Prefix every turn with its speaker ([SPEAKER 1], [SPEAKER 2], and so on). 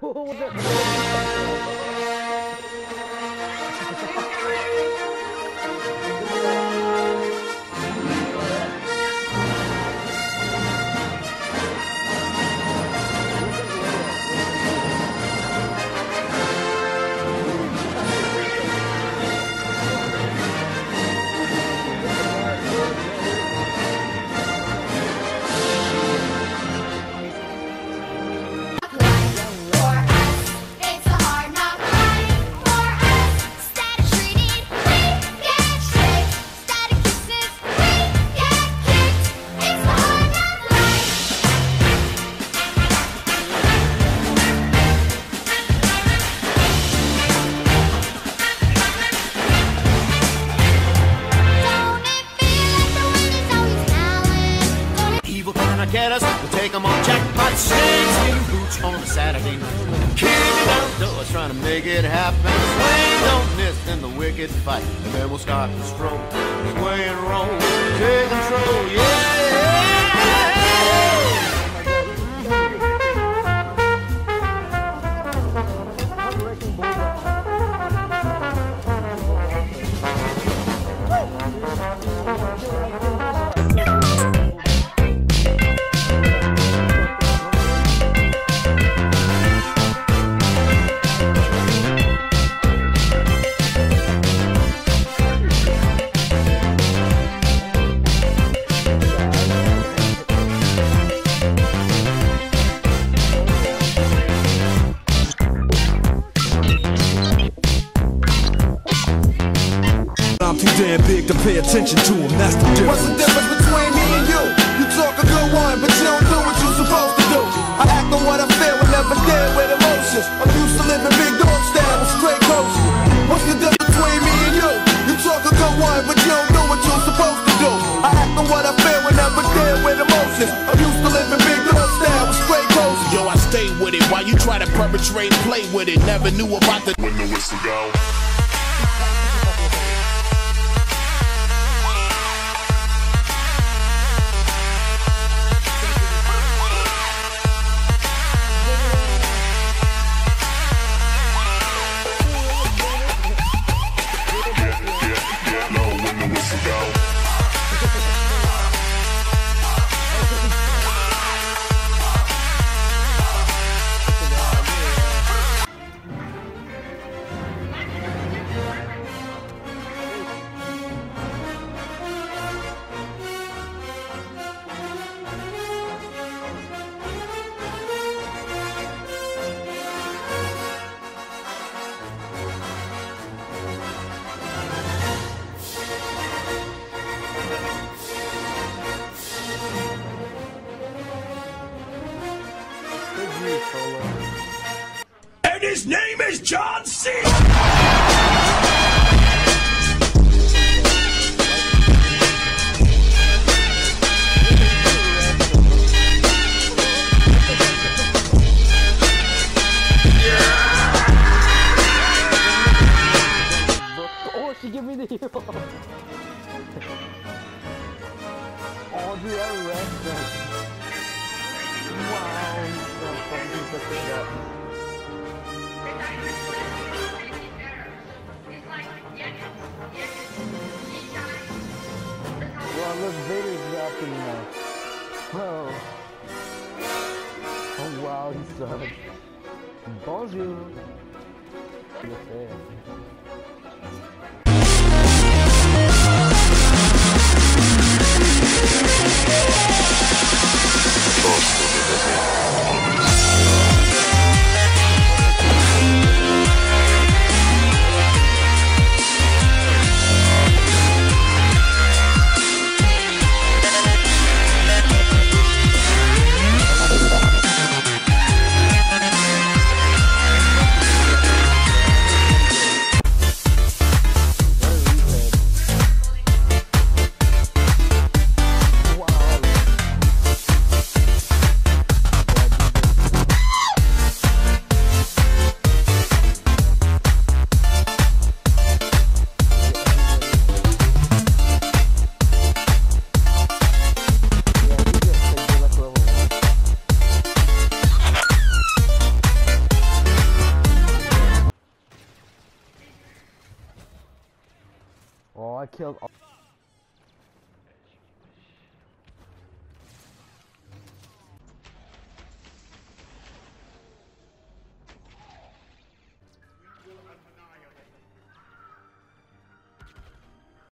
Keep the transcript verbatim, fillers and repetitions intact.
[SPEAKER 1] Get us, we'll take them on jackpot sings, getting boots on a Saturday night. Kicking down doors, trying to make it happen. Swing, don't miss in the wicked fight. And then we'll start to stroll, sway and roll, take control, yeah!
[SPEAKER 2] I'm too damn big to pay attention to him, that's the difference.
[SPEAKER 3] What's the difference between me and you? You talk a good one, but you don't do what you're supposed to do. I act on what I feel and never deal with emotions. I'm used to living big dog style with straight coaches. What's the difference between me and you? You talk a good one, but you don't do what you're supposed to do. I act on what I feel and never deal with emotions. I'm used to living big dog style with straight coaches.
[SPEAKER 4] Yo, I stay with it while you try to perpetrate and play with it. Never knew about the when the whistle go. And his name is John C.
[SPEAKER 5] Oh, she gave me the hero. Oh, dude, I wrecked them. Wow, so fucking such up. Well, look, Vader's dropping now. Oh. Oh, wow, he sucks. Bonjour. killed all